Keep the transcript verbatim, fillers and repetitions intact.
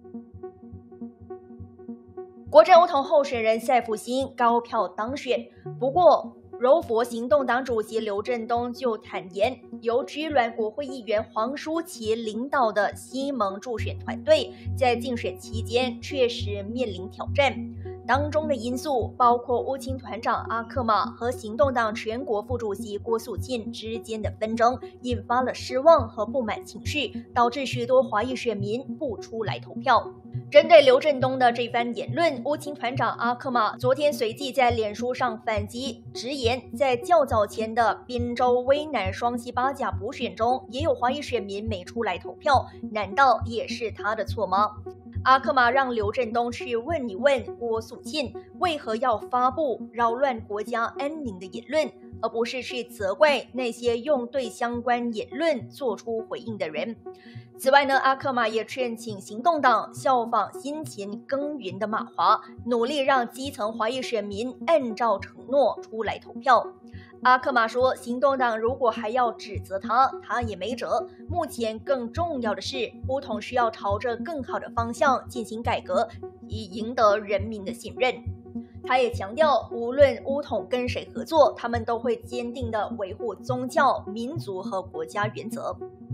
国阵乌统候选人赛普辛高票当选，不过柔佛行动党主席刘振东就坦言，由支联国会议员黄舒淇领导的西盟助选团队在竞选期间确实面临挑战。当中的因素包括乌青团长阿克玛和行动党全国副主席郭素沁之间的纷争，引发了失望和不满情绪，导致许多华裔选民不出来投票。针对刘振东的这番言论，乌青团长阿克玛昨天随即在脸书上反击，直言在较早前的宾州威南双溪八甲补选中，也有华裔选民没出来投票，难道也是他的错吗？阿克玛让刘振东去问一问郭素沁为何要发布扰乱国家安宁的言论，而不是去责怪那些用对相关言论做出回应的人。此外呢，阿克玛也劝请行动党效仿辛勤耕耘的马华，努力让基层华裔选民按照承诺出来投票。阿克玛说，行动党如果还要指责他，他也没辙。目前更重要的是，乌统需要朝着更好的方向进行改革，以赢得人民的信任。他也强调，无论乌统跟谁合作，他们都会坚定地维护宗教、民族和国家原则。